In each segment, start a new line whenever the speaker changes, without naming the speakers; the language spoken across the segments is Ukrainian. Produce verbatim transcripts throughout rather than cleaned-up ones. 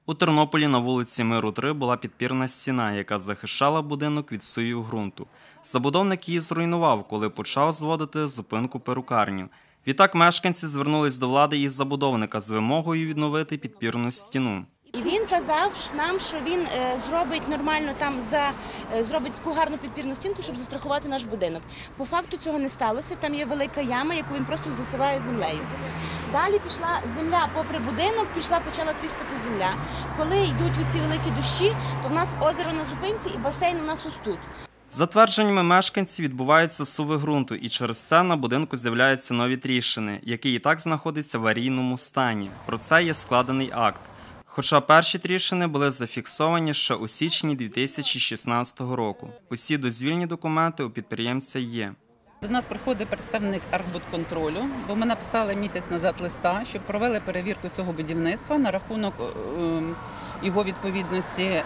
У Тернополі на вулиці Миру три була підпірна стіна, яка захищала будинок від сувів ґрунту. Забудовник її зруйнував, коли почав зводити зупинку-перукарню. Відтак мешканці звернулись до влади і забудовника з вимогою відновити підпірну стіну.
І він казав нам, що він е, зробить нормально там за е, зробить таку гарну підпірну стінку, щоб застрахувати наш будинок. По факту цього не сталося. Там є велика яма, яку він просто засипає землею. Далі пішла земля попри будинок, пішла, почала тріскати земля. Коли йдуть ці великі дощі, то в нас озеро на зупинці і басейн у нас ось тут.
За твердженнями мешканців, відбуваються суви ґрунту, і через це на будинку з'являються нові тріщини, який і так знаходиться в аварійному стані. Про це є складений акт. Хоча перші тріщини були зафіксовані ще у січні дві тисячі шістнадцятого року. Усі дозвільні документи у підприємця є.
До нас приходить представник Архбудконтролю, бо ми написали місяць назад листа, щоб провели перевірку цього будівництва на рахунок його відповідності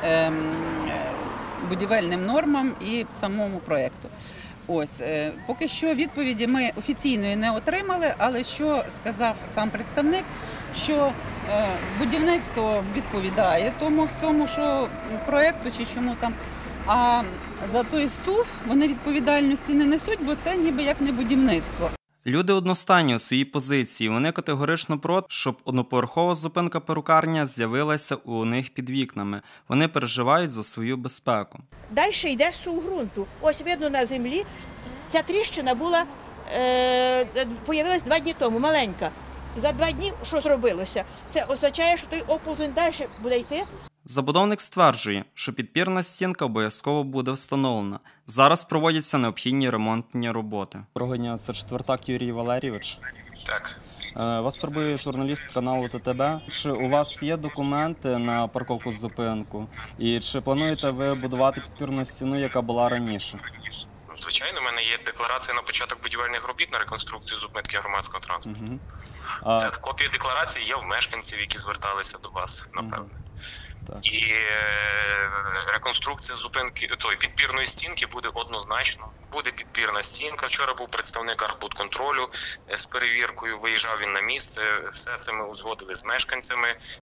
будівельним нормам і самому проєкту. Ось, поки що відповіді ми офіційної не отримали, але що сказав сам представник, що будівництво відповідає тому всьому, що проєкту чи чому там, а за той сув вони відповідальності не несуть, бо це ніби як не будівництво.
Люди одностайні у своїй позиції. Вони категорично проти, щоб одноповерхова зупинка-перукарня з'явилася у них під вікнами. Вони переживають за свою безпеку.
Далі йде сув ґрунту. Ось видно на землі, ця тріщина була, е, появилась два дні тому, маленька. За два дні що зробилося? Це означає, що той оползень далі буде йти.
Забудовник стверджує, що підпірна стінка обов'язково буде встановлена. Зараз проводяться необхідні ремонтні роботи. Доброго дня, це Четвертак Юрій Валерійович.
Так.
Вас турбує журналіст каналу Т Т Б. Чи у вас є документи на парковку-зупинку? І чи плануєте ви будувати підпірну стіну, яка була раніше?
Звичайно, в мене є декларація на початок будівельних робіт на реконструкцію зупинки громадського транспорту.
Угу.
А... Це копія декларації є в мешканців, які зверталися до вас, напевно. Угу.
Так.
І реконструкція зупинки, той, підпірної стінки буде однозначно. Буде підпірна стінка. Вчора був представник Архбудконтролю з перевіркою, виїжджав він на місце. Все це ми узгодили з мешканцями.